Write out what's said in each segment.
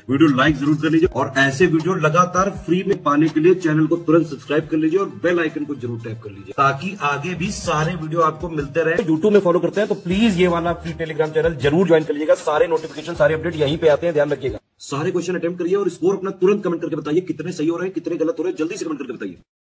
Video like जरूर कर लीजिए और ऐसे वीडियो लगातार फ्री में पाने के लिए चैनल को तुरंत सब्सक्राइब कर लीजिए और बेल आइकन को जरूर टैप कर लीजिए ताकि आगे भी सारे वीडियो आपको मिलते रहे। यूट्यूब में फॉलो करते हैं तो प्लीज ये वाला फ्री टेलीग्राम चैनल जरूर ज्वाइन कर लीजिएगा। सारे नोटिफिकेशन सारे अपडेट यहीं पे आते हैं, ध्यान रखिएगा। सारे क्वेश्चन अटेम्प्ट करिए और स्कोर अपना तुरंत कमेंट करके बताइए कितने सही हो रहे हैं कितने गलत हो रहे हैं, जल्दी से कमेंट करके बताइए।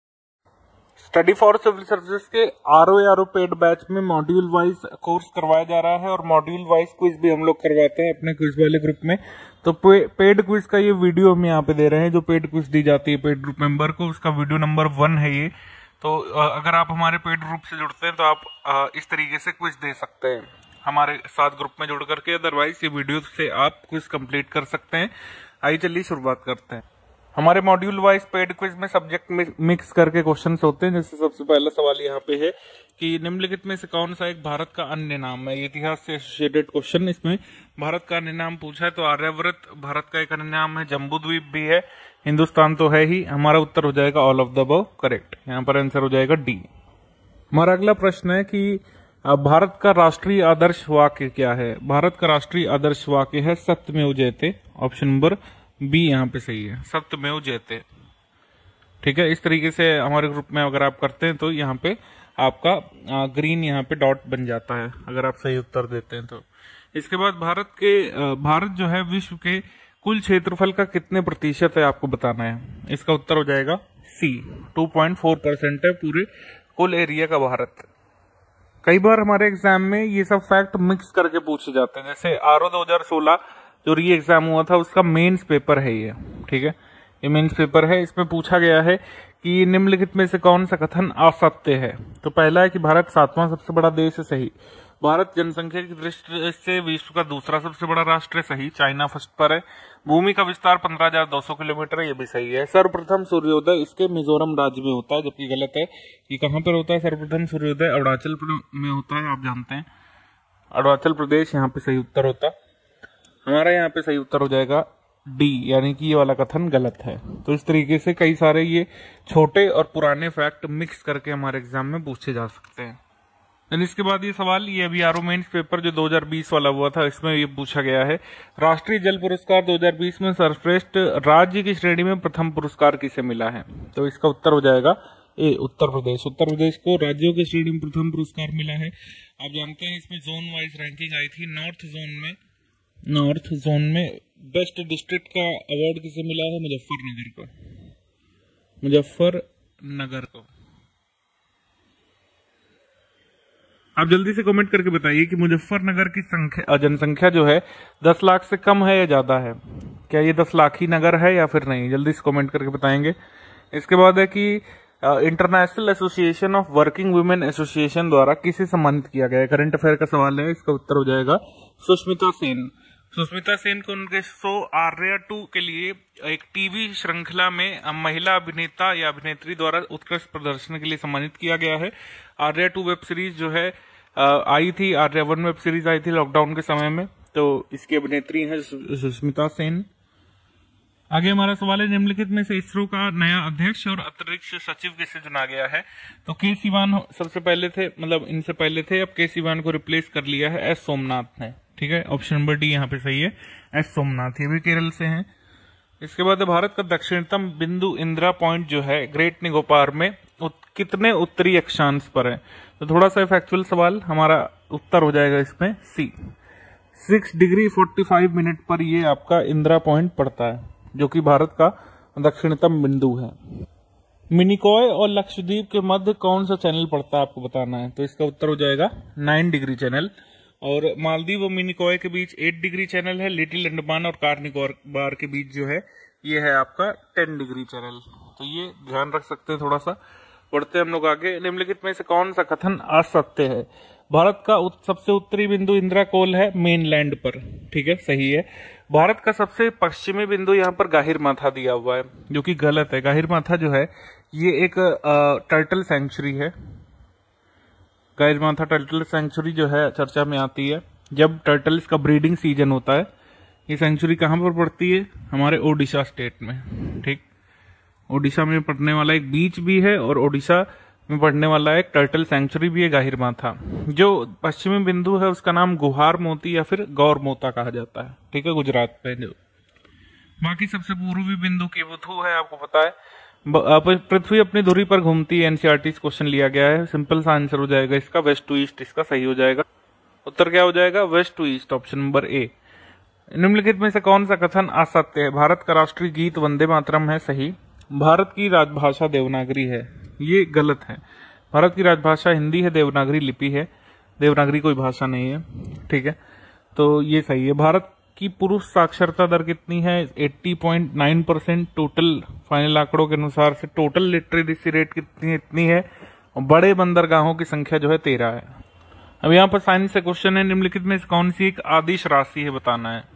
स्टडी फॉर सिविल सर्विसेज के आरओ पेड बैच में मॉड्यूल वाइज कोर्स करवाया जा रहा है और मॉड्यूल वाइज क्विज भी हम लोग करवाते हैं अपने क्विज वाले ग्रुप में। तो पेड क्विज का ये वीडियो हम यहाँ पे दे रहे हैं, जो पेड क्विज दी जाती है पेड ग्रुप मेंबर को, उसका वीडियो नंबर 1 है ये। तो अगर आप हमारे पेड ग्रुप से जुड़ते हैं तो आप इस तरीके से क्विज दे सकते हैं हमारे साथ ग्रुप में जुड़ करके। अदरवाइज ये वीडियो से आप क्विज कंप्लीट कर सकते हैं। आइए चलिए शुरुआत करते हैं। हमारे मॉड्यूल वाइज पेड क्विज में सब्जेक्ट मिक्स करके क्वेश्चंस होते हैं। जैसे सबसे पहला सवाल यहाँ पे है कि निम्नलिखित में से कौन सा एक भारत का अन्य नाम है। इतिहास से एसोसिएटेड क्वेश्चन, इसमें भारत का अन्य नाम पूछा है। तो आर्यव्रत भारत का एक अन्य नाम है, जम्बूद्वीप भी है, हिंदुस्तान तो है ही। हमारा उत्तर हो जाएगा all of the above correct. यहाँ पर आंसर हो जाएगा डी। हमारा अगला प्रश्न है कि भारत का राष्ट्रीय आदर्श वाक्य क्या है। भारत का राष्ट्रीय आदर्श वाक्य है सत्यमेव जयते। ऑप्शन नंबर बी यहाँ पे सही है, सत्यमेव जयते। ठीक है, इस तरीके से हमारे ग्रुप में अगर आप करते हैं तो यहाँ पे आपका ग्रीन यहाँ पे डॉट बन जाता है अगर आप सही उत्तर देते हैं तो। इसके बाद भारत जो है विश्व के कुल क्षेत्रफल का कितने प्रतिशत है आपको बताना है। इसका उत्तर हो जाएगा सी, 2.4% है पूरे कुल एरिया का भारत। कई बार हमारे एग्जाम में ये सब फैक्ट मिक्स करके पूछे जाते हैं। जैसे आरओ 2016 जो री एग्जाम हुआ था उसका मेंस पेपर है ये। ठीक है, ये मेंस पेपर है। इसमें पूछा गया है कि निम्नलिखित में से कौन सा कथन असत्य है। तो पहला है कि भारत 7वां सबसे बड़ा देश है, सही। भारत जनसंख्या की दृष्टि से विश्व का दूसरा सबसे बड़ा राष्ट्र है, सही। चाइना फर्स्ट पर है। भूमि का विस्तार 15,200 किलोमीटर है, ये भी सही है। सर्वप्रथम सूर्योदय इसके मिजोरम राज्य में होता है, जबकि गलत है। ये कहाँ पर होता है सर्वप्रथम सूर्योदय? अरुणाचल में होता है, आप जानते हैं, अरुणाचल प्रदेश। यहाँ पे सही उत्तर होता, हमारा यहाँ पे सही उत्तर हो जाएगा डी, यानी कि ये वाला कथन गलत है। तो इस तरीके से कई सारे ये छोटे और पुराने फैक्ट मिक्स करके हमारे एग्जाम में पूछे जा सकते हैं। देन इसके बाद ये सवाल, ये अभी आरओ मेंस पेपर जो 2020 वाला हुआ था, इसमें ये पूछा गया है राष्ट्रीय जल पुरस्कार 2020 में सर्वश्रेष्ठ राज्य की श्रेणी में प्रथम पुरस्कार किसे मिला है। तो इसका उत्तर हो जाएगा ए, उत्तर प्रदेश। उत्तर प्रदेश को राज्यों की श्रेणी में प्रथम पुरस्कार मिला है। आप जानते हैं इसमें जोन वाइज रैंकिंग आई थी। नॉर्थ जोन में बेस्ट डिस्ट्रिक्ट का अवार्ड किसे मिला है? मुजफ्फरनगर को। आप जल्दी से कमेंट करके बताइए कि मुजफ्फरनगर की जनसंख्या जो है 10 लाख से कम है या ज्यादा है। क्या ये 10 लाख ही नगर है या फिर नहीं? जल्दी से कमेंट करके बताएंगे। इसके बाद है कि international association of working women association द्वारा किसे सम्मानित किया गया है। करंट अफेयर का सवाल है, इसका उत्तर हो जाएगा सुष्मिता सेन। सुष्मिता सेन को उनके शो आर्या 2 के लिए एक टीवी श्रृंखला में महिला अभिनेता या अभिनेत्री द्वारा उत्कृष्ट प्रदर्शन के लिए सम्मानित किया गया है। आर्या 2 वेब सीरीज जो है आई थी, आर्या 1 वेब सीरीज आई थी लॉकडाउन के समय में, तो इसकी अभिनेत्री है सुष्मिता सेन। आगे हमारा सवाल है निम्नलिखित में से इसरो का नया अध्यक्ष और अतिरिक्त सचिव किसे चुना गया है। तो के सिवान सबसे पहले थे, मतलब इनसे पहले थे, अब के सिवान को रिप्लेस कर लिया है एस सोमनाथ ने। ठीक है, ऑप्शन नंबर डी यहाँ पे सही है, एस सोमनाथ, ये भी केरल से हैं। इसके बाद भारत का दक्षिणतम बिंदु इंदिरा पॉइंट जो है ग्रेट निकोबार में कितने उत्तरी अक्षांश पर है। तो थोड़ा सा फैक्चुअल सवाल, हमारा उत्तर हो जाएगा इसमें सी, 6 डिग्री 45 मिनट पर ये आपका इंदिरा पॉइंट पड़ता है, जो कि भारत का दक्षिणतम बिंदु है। मिनिकॉय और लक्षद्वीप के मध्य कौन सा चैनल पड़ता है आपको बताना है। तो इसका उत्तर हो जाएगा 9 डिग्री चैनल। और मालदीव और मिनिकॉय के बीच 8 डिग्री चैनल है। लिटिल अंडमान और कार निकोबार के बीच जो है ये है आपका 10 डिग्री चैनल। तो ये ध्यान रख सकते हैं थोड़ा सा। बढ़ते हम लोग आगे। निम्नलिखित में से कौन सा कथन असत्य है। भारत का सबसे उत्तरी बिंदु इंदिरा कोल है मेनलैंड पर। ठीक है, सही है। भारत का सबसे पश्चिमी बिंदु यहाँ पर गाहिर माथा दिया हुआ है, जो कि गलत है। गाहिर माथा जो है ये एक टर्टल सेंचुरी है। गाहिर माथा टर्टल सेंचुरी जो है चर्चा में आती है जब टर्टल्स का ब्रीडिंग सीजन होता है। ये सेंचुरी कहाँ पर पड़ती है? हमारे ओडिशा स्टेट में। ठीक, ओडिशा में पड़ने वाला एक बीच भी है और ओडिशा में पड़ने वाला एक टर्टल सेंचुरी भी है गाहिर माथा। जो पश्चिमी बिंदु है उसका नाम गुहार मोती या फिर गौर मोता कहा जाता है। ठीक है, गुजरात में जो। बाकी सबसे पूर्वी बिंदु केवुथु है, आपको पता है। पृथ्वी अपनी धुरी पर घूमती है, एनसीईआरटी क्वेश्चन लिया गया है। सिंपल सा आंसर हो जाएगा इसका वेस्ट टू ईस्ट, इसका सही हो जाएगा। उत्तर क्या हो जाएगा? West to east, option number A. निम्नलिखित में से कौन सा कथन असत्य है? भारत का राष्ट्रीय गीत वंदे मातरम है, सही। भारत की राजभाषा देवनागरी है, ये गलत है। भारत की राजभाषा हिंदी है, देवनागरी लिपि है, देवनागरी कोई भाषा नहीं है, ठीक है, तो ये सही है। भारत की पुरुष साक्षरता दर कितनी है? 80.9%। टोटल फाइनल आंकड़ों के अनुसार से टोटल लिटरेसी रेट कितनी है? और बड़े बंदरगाहों की संख्या जो है 13 है। अब यहाँ पर साइंस से क्वेश्चन है, निम्नलिखित में कौन सी एक आदिश राशि है, बताना है।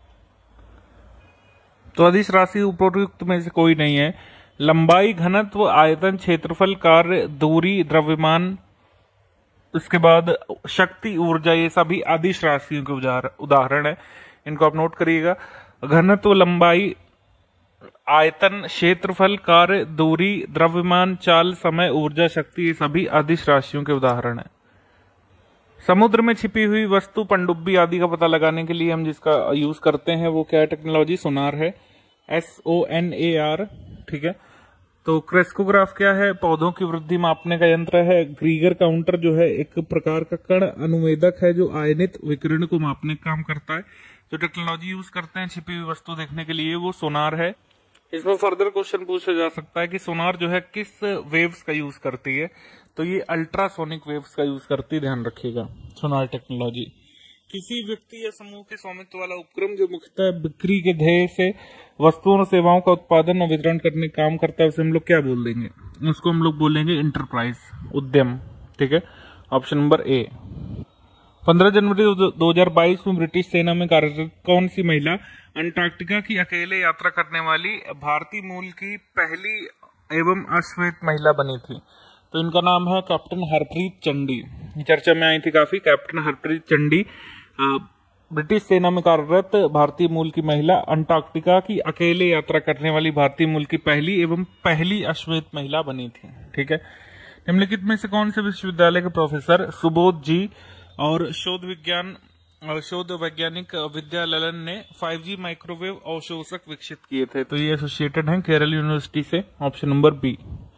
तो आदिश राशि उपरोक्त में से कोई नहीं है। लंबाई, घनत्व, आयतन, क्षेत्रफल, कार्य, दूरी, द्रव्यमान, उसके बाद शक्ति, ऊर्जा, ये सभी आदिश राशियों के उदाहरण है। इनको आप नोट करिएगा। घनत्व, लंबाई, आयतन, क्षेत्रफल, कार्य, दूरी, द्रव्यमान, चाल, समय, ऊर्जा, शक्ति, ये सभी आदिश राशियों के उदाहरण है। समुद्र में छिपी हुई वस्तु, पनडुब्बी आदि का पता लगाने के लिए हम जिसका यूज करते हैं वो क्या टेक्नोलॉजी? सोनार है, SONAR, ठीक है। तो क्रेस्कोग्राफ क्या है? पौधों की वृद्धि मापने का यंत्र है। ग्रीगर काउंटर जो है एक प्रकार का कण अनुवेदक है जो आयनित विकिरण को मापने का काम करता है। जो टेक्नोलॉजी यूज करते हैं छिपी हुई वस्तु देखने के लिए वो सोनार है। इसमें फर्दर क्वेश्चन पूछा जा सकता है कि सोनार जो है किस वेव्स का यूज करती है, तो ये अल्ट्रासोनिक वेव्स का यूज करती है, ध्यान रखिएगा सोनार टेक्नोलॉजी। किसी व्यक्ति या समूह के स्वामित्व वाला उपक्रम जो मुख्यतः बिक्री के ध्येय से वस्तुओं और सेवाओं का उत्पादन और वितरण करने का काम करता है, उसे हम लोग क्या बोल देंगे? उसको हम लोग बोलेंगे इंटरप्राइज, उद्यम, ठीक है, ऑप्शन नंबर ए। 15 जनवरी 2022 में ब्रिटिश सेना में कार्यरत कौन सी महिला अंटार्कटिका की अकेले यात्रा करने वाली भारतीय मूल की पहली एवं अश्वेत महिला बनी थी? तो इनका नाम है कैप्टन हरप्रीत चंडी। चर्चा में आई थी काफी। कैप्टन हरप्रीत चंडी ब्रिटिश सेना में कार्यरत भारतीय मूल की महिला, अंटार्कटिका की अकेले यात्रा करने वाली भारतीय मूल की पहली एवं पहली अश्वेत महिला बनी थी, ठीक है। निम्नलिखित में से कौन से विश्वविद्यालय के प्रोफेसर सुबोध जी और शोध वैज्ञानिक विद्या ललन ने 5G माइक्रोवेव अवशोषक विकसित किए थे? तो ये एसोसिएटेड हैं केरल यूनिवर्सिटी से, ऑप्शन नंबर बी।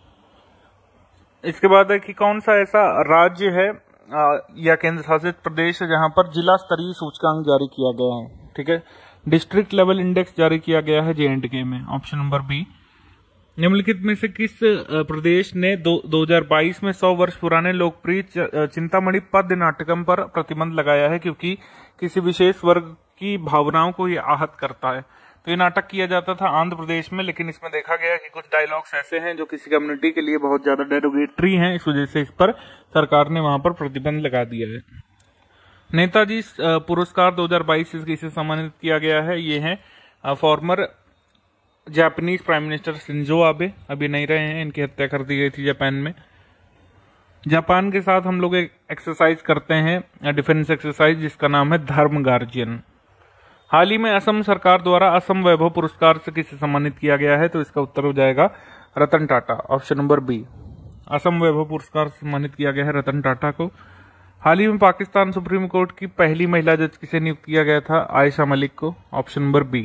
इसके बाद है कि कौन सा ऐसा राज्य है या केंद्र शासित प्रदेश है जहां पर जिला स्तरीय सूचकांक जारी किया गया है, ठीक है, डिस्ट्रिक्ट लेवल इंडेक्स जारी किया गया है J&K में, ऑप्शन नंबर बी। निम्नलिखित में से किस प्रदेश ने 2022 में 100 वर्ष पुराने लोकप्रिय चिंतामणि पद्य नाटकम पर प्रतिबंध लगाया है क्योंकि किसी विशेष वर्ग की भावनाओं को यह आहत करता है? तो ये नाटक किया जाता था आंध्र प्रदेश में, लेकिन इसमें देखा गया कि कुछ डायलॉग्स ऐसे हैं जो किसी कम्युनिटी के लिए बहुत ज्यादा डेरोगेटरी हैं, इस वजह से इस पर सरकार ने वहां पर प्रतिबंध लगा दिया है। नेताजी पुरस्कार 2022 किसे सम्मानित किया गया है? ये है former Japanese prime minister Shinzo Abe, अभी नहीं रहे हैं, इनकी हत्या कर दी गई थी जापान में। जापान के साथ हम लोग एक एक्सरसाइज करते हैं, डिफेंस एक्सरसाइज, जिसका नाम है धर्म गार्जियन। हाल ही में असम सरकार द्वारा असम वैभव पुरस्कार से किसे सम्मानित किया गया है? तो इसका उत्तर हो जाएगा Ratan Tata, option number B. Assam Vaibhav पुरस्कार से सम्मानित किया गया है रतन टाटा को। हाल ही में पाकिस्तान सुप्रीम कोर्ट की पहली महिला जज किसे नियुक्त किया गया था? आयशा मलिक को, ऑप्शन नंबर बी।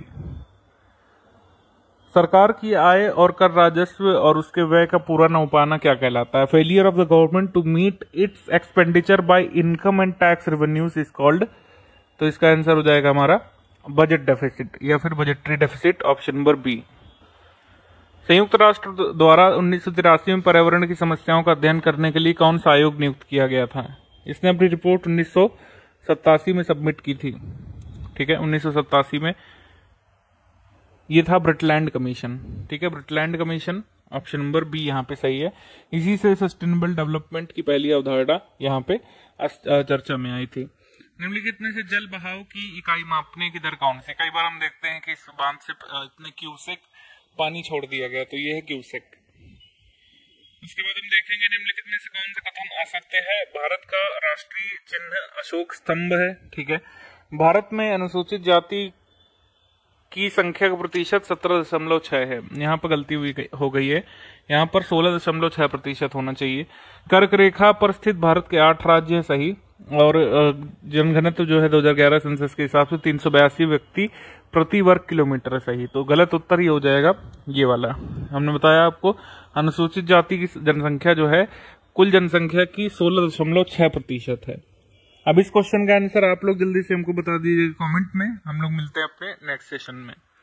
सरकार की आय और कर राजस्व और उसके व्यय का पूरा न हो पाना क्या कहलाता है? Failure of the government to meet its expenditure by income and tax revenues is called. तो इसका आंसर हो जाएगा हमारा बजट डेफिसिट या फिर budgetary deficit, option number B. संयुक्त राष्ट्र द्वारा 1983 में पर्यावरण की समस्याओं का अध्ययन करने के लिए कौन सा आयोग नियुक्त किया गया था? इसने अपनी रिपोर्ट 1987 में सबमिट की थी, ठीक है, 1987 में। ये था ब्रिटलैंड कमीशन, ठीक है, Brundtland commission, option number B यहाँ पे सही है। इसी से सस्टेनेबल डेवलपमेंट की पहली अवधारणा यहाँ पे चर्चा में आई थी। निम्नलिखित में से जल बहाव की इकाई मापने की दर कौन सी? कई बार हम देखते हैं कि इस बांध से इतने क्यूसेक पानी छोड़ दिया गया, तो ये है क्यूसेक। उसके बाद हम देखेंगे निम्नलिखित में से कौन सा कथन असत्य है? भारत का राष्ट्रीय चिन्ह अशोक स्तंभ है, ठीक है। भारत में अनुसूचित जाति की संख्या का प्रतिशत 17.6 है, यहाँ पर गलती हो गई है, यहाँ पर 16.6% होना चाहिए। कर्क रेखा पर स्थित भारत के 8 राज्य है, सही। और जनघनत्व जो है 2011 सेंसस के हिसाब से 382 व्यक्ति प्रति वर्ग किलोमीटर है। सही, तो गलत उत्तर ही हो जाएगा ये वाला। हमने बताया आपको अनुसूचित जाति की जनसंख्या जो है कुल जनसंख्या की 16.6% है। अब इस क्वेश्चन का आंसर आप लोग जल्दी से हमको बता दीजिए कमेंट में। हम लोग मिलते हैं अपने नेक्स्ट सेशन में।